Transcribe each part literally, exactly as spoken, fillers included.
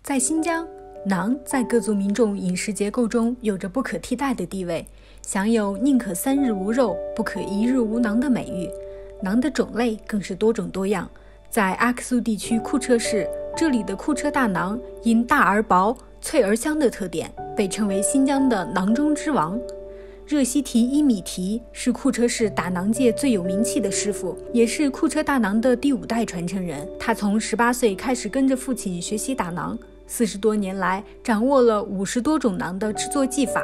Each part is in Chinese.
在新疆，馕在各族民众饮食结构中有着不可替代的地位，享有宁可三日无肉，不可一日无馕的美誉。馕的种类更是多种多样。在阿克苏地区库车市，这里的库车大馕因大而薄、脆而香的特点，被称为新疆的馕中之王。热西提伊米提是库车市打馕界最有名气的师傅，也是库车大馕的第五代传承人。他从十八岁开始跟着父亲学习打馕，四十多年来掌握了五十多种馕的制作技法。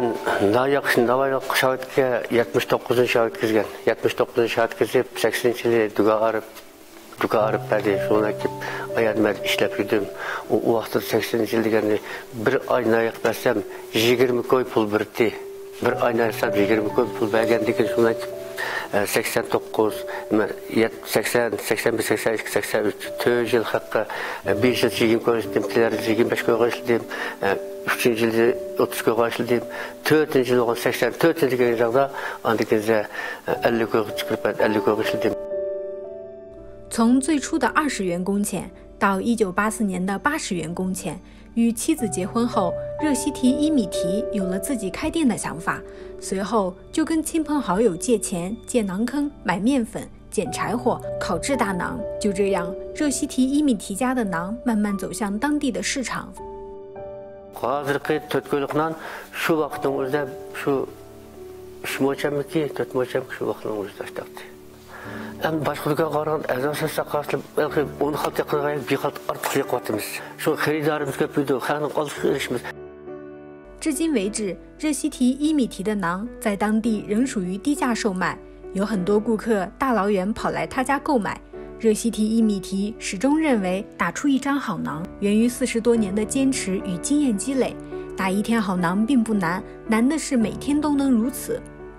Duga arab badi şuna ki ayağımda işlep yürüdüm. O vaxtda sakson yıl degende bir ayna yaqbasam yigirma koy pul birdi. Bir ayna hesap yigirma koy pul bergendikin şuna ki sakson to'qqiz, sakson, sakson bir, sakson ikki, sakson uch, to'rt yil haqqa besh yil yigirma koy ishladim, tilari yigirma besh koy ishladim, uchinchi yilda o'ttiz koy ishladim, to'rtinchi yil olgan sakson to'rtinchi yilga chaqda andikinza ellik koy chiqib ellik koy ishladim。 从最初的二十元工钱到一九八四年的八十元工钱，与妻子结婚后，热西提伊米提有了自己开店的想法，随后就跟亲朋好友借钱、借馕坑、买面粉、捡柴火、烤制大馕。就这样，热西提伊米提家的馕慢慢走向当地的市场。 Hazırki Türkülük'ten şu vaktin uzda şu şmoçamki Türkmoçam şu vaktin uzda işte. Hem başkalarına karan ezan sakaslı belki onu halk yakınaya bir halt artık yakvatımız. Şu heridarımız köpüydü, hanım alışverişimiz。 至今为止，热西提伊米提的馕在当地仍属于低价售卖，有很多顾客大老远跑来他家购买。热西提伊米提始终认为，打出一张好馕源于四十多年的坚持与经验积累。打一天好馕并不难，难的是每天都能如此。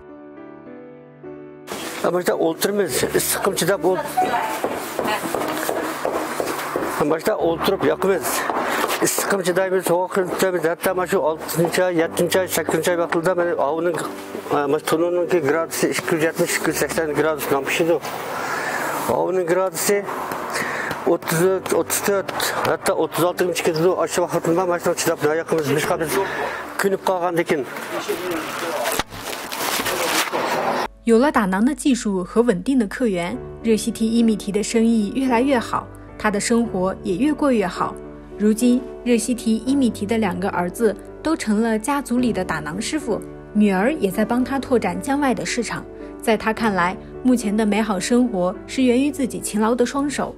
Başta oturmaz, sıkım çıdap ol. Başta oturup yakmaz. Sıkım çıdayımız, soğuk çıdayımız. Hatta şu altıncı ay, yedinci ay, sekizinci ay vakılda ben avının, tununun ki gradısı iki yüz yetmiş iki yüz seksen gradus kampışıydı. Avının gradısı otuz üç, otuz dört, hatta otuz altı çıkıyordu. Aşağı vakitinde başta çıdap ne yakımız, biz kapız künüp kalgandıkin。 有了打馕的技术和稳定的客源，热西提伊米提的生意越来越好，他的生活也越过越好。如今，热西提伊米提的两个儿子都成了家族里的打馕师傅，女儿也在帮他拓展疆外的市场。在他看来，目前的美好生活是源于自己勤劳的双手。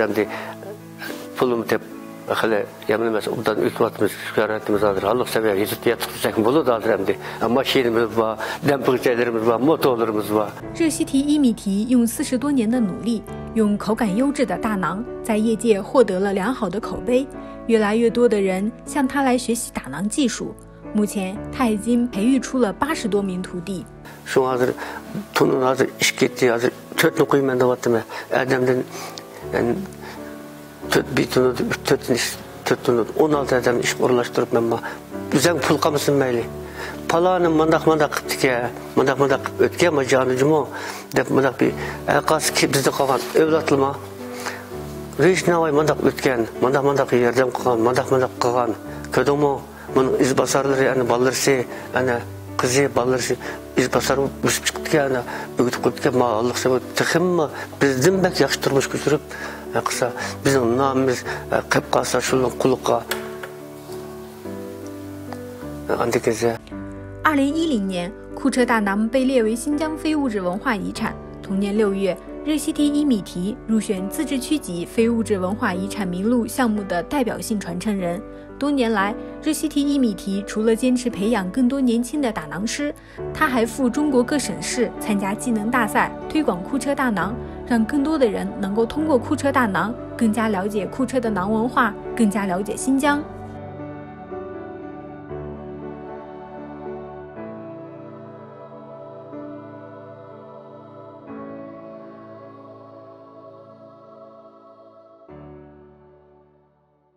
Hali yemlemez ondan üç vatımız çıkartımız alır. Allah sever yiyecek yatıracak bulu da alır hem de. Maşinimiz var, dempingçelerimiz var, motorlarımız var。 热西提伊米提用四十多年的努力，用口感优质的大馕，在业界获得了良好的口碑。越来越多的人向他来学习打馕技术。目前，他已经培育出了八十多名徒弟。 Şu hazır, tunun hazır iş gitti hazır. Dört nokuyum da vattım. Ademden yani bir tunu, dört tunu, dört tunu, on altı adam iş uğraştırıp ben ma. Güzel pul kamışsın meyli. Palanın mandak mandak kıptike, mandak mandak ötke ma canıcımı. Dep mandak bir akası ki bizde kalan evlatlıma. Reis navay mandak ötken, mandak mandak yerden kalan, mandak mandak kalan. Ködümü, bunun izbasarları yani balırsı, yani kızı balırsı, izbasarı büsüp çıktı yani. Büyütüp kıptike ma Allah sebep tıkım mı bizden bek yakıştırmış küsürüp. Kısa bizim namımız kıp kalsa şunun kulukka antikese。 二零一零年，库车大馕被列为新疆非物质文化遗产。同年六月，热西提伊米提入选自治区级非物质文化遗产名录项目的代表性传承人。多年来，热西提伊米提除了坚持培养更多年轻的打馕师，他还赴中国各省市参加技能大赛，推广库车大馕，让更多的人能够通过库车大馕更加了解库车的馕文化，更加了解新疆。